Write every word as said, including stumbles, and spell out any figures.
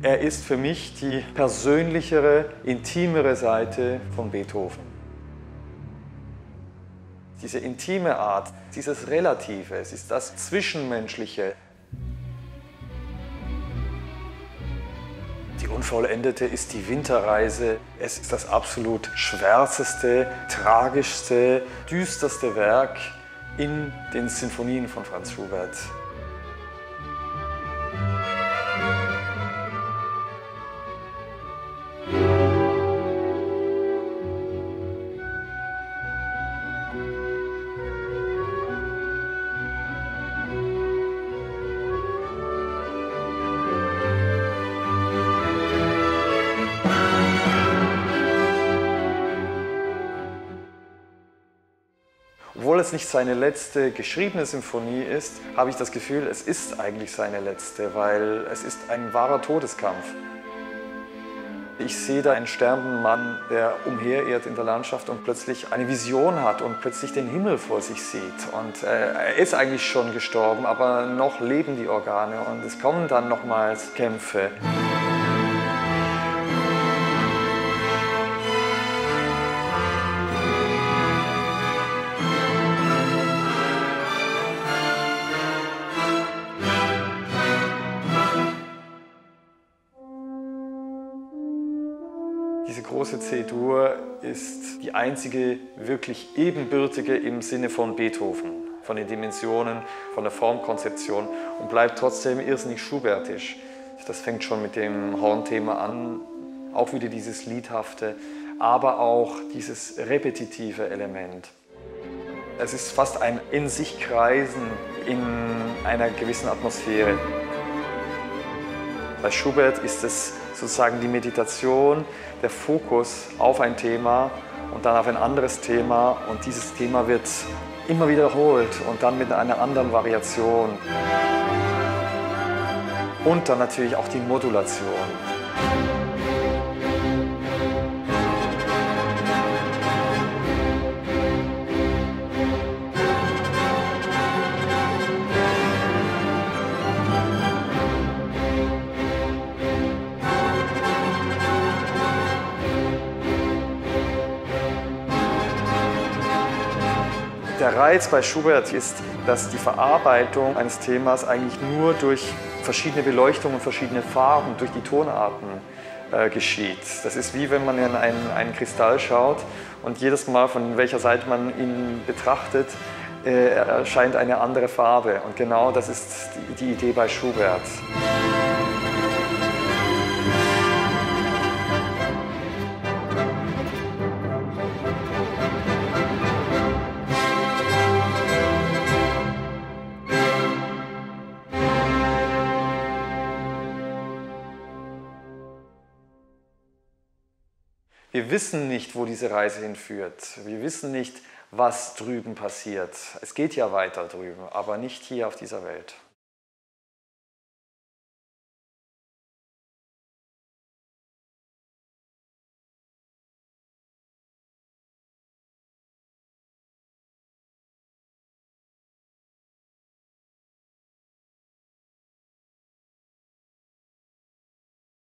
Er ist für mich die persönlichere, intimere Seite von Beethoven. Diese intime Art, dieses Relative, es ist das Zwischenmenschliche. Die Unvollendete ist die Winterreise. Es ist das absolut schwärzeste, tragischste, düsterste Werk in den Sinfonien von Franz Schubert. Obwohl es nicht seine letzte geschriebene Symphonie ist, habe ich das Gefühl, es ist eigentlich seine letzte, weil es ist ein wahrer Todeskampf. Ich sehe da einen sterbenden Mann, der umherirrt in der Landschaft und plötzlich eine Vision hat und plötzlich den Himmel vor sich sieht. Und äh, er ist eigentlich schon gestorben, aber noch leben die Organe und es kommen dann nochmals Kämpfe. Diese große C-Dur ist die einzige wirklich ebenbürtige im Sinne von Beethoven, von den Dimensionen, von der Formkonzeption und bleibt trotzdem irrsinnig schubertisch. Das fängt schon mit dem Hornthema an, auch wieder dieses Liedhafte, aber auch dieses repetitive Element. Es ist fast ein in sich Kreisen in einer gewissen Atmosphäre. Bei Schubert ist es sozusagen die Meditation, der Fokus auf ein Thema und dann auf ein anderes Thema und dieses Thema wird immer wiederholt und dann mit einer anderen Variation. Und dann natürlich auch die Modulation. Der Reiz bei Schubert ist, dass die Verarbeitung eines Themas eigentlich nur durch verschiedene Beleuchtungen, verschiedene Farben, durch die Tonarten äh, geschieht. Das ist wie wenn man in einen, einen Kristall schaut und jedes Mal, von welcher Seite man ihn betrachtet, äh, erscheint eine andere Farbe. Und genau das ist die, die Idee bei Schubert. Wir wissen nicht, wo diese Reise hinführt. Wir wissen nicht, was drüben passiert. Es geht ja weiter drüben, aber nicht hier auf dieser Welt.